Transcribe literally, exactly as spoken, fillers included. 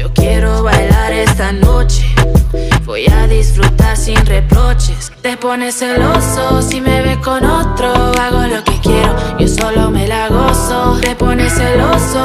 Yo quiero bailar esta noche, voy a disfrutar sin reproches. Te pones celoso si me ves con otro, hago lo que quiero.